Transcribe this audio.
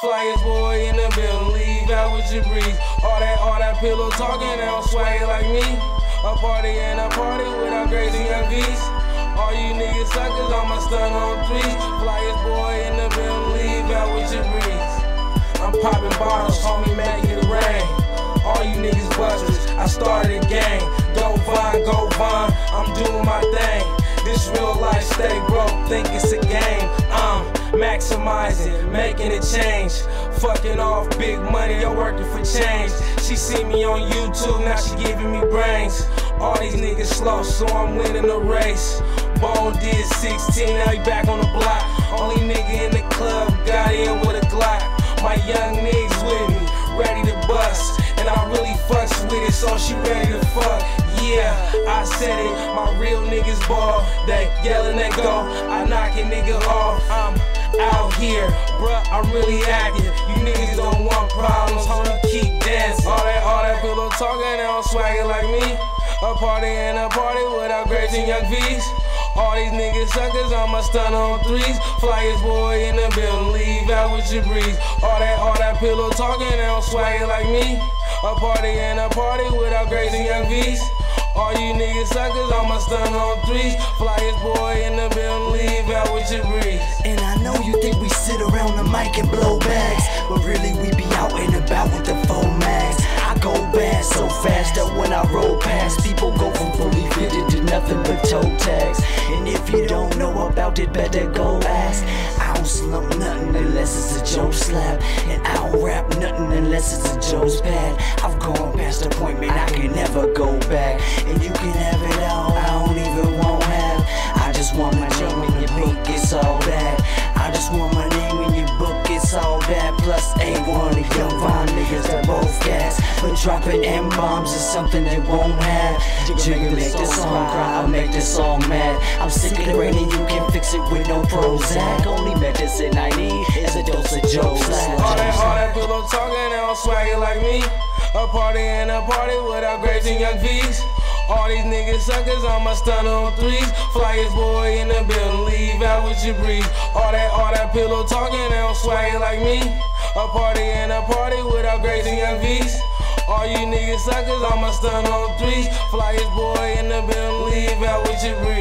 Flyest boy in the building, leave out with your breeze. All that pillow talking, they don't swag it like me. A party and a party without crazy young V's. All you niggas suckers, I'ma stun on threes. Flyest boy in the building, leave out with your breeze. I'm popping bottles, homie, make it rain. All you niggas busters, I started a gang. Go Vaughn, I'm doing my thing. This real life, stay broke, think it's a game. I'm maximizing, making a change. Fucking off big money, I'm working for change. She see me on YouTube, now she giving me brains. All these niggas slow, so I'm winning the race. Bone did 16, now he back on the block. Only nigga in the club got in with a Glock. My young niggas with me, ready to bust. And I really fucks with it, so she ready to fuck. Yeah, I said it, my real niggas ball. They yellin', they go, I knock a nigga off. I'm out here, bruh, I'm really active. You niggas don't want problems, homie, keep dancing. All that pillow talking, they don't swag it like me. A party and a party without grades and young V's. All these niggas suckers, I'ma stun on threes. Flyest boy in the building, leave out with your breeze. All that pillow talking, they don't swag it like me. A party and a party without grades and young V's. All you niggas suckers, I'ma stun on threes. Flyest boy in the building, leave out with your breeze. And I know you think we sit around the mic and blow bags, but really we be out and about with the full mags. I go bad so fast that when I roll past, people go from fully fitted to nothing but toe tags. And if you don't know about it, better go ask. I don't slump nothing unless it's a Joe slap, and I don't rap nothing unless it's a Joe's pad. I've gone past the point, man, I can never go back. And you can have it all, I don't even want half. I just want my name in your book, it's all that. I just want my name in your book, it's all that. Plus A1 and Young Vaughn niggas, they're both gas. But dropping M-bombs is something they won't have. Jigga make this song cry, I make this song mad. I'm sick of the rain and you can fix it with no Prozac. Only medicine I need is a dose of Joe Slack. All that pillow talking, they don't swag it like me. A party and a party without grapes and young V's. All these niggas suckers, I'ma stun on threes. Flyest boy in the building, leave out with your breeze. All that pillow talking, they don't swag it like me. A party and a party without grapes and young V's. All you niggas suckers, I'ma stun on threes. Flyest boy in the building, leave out with your breeze.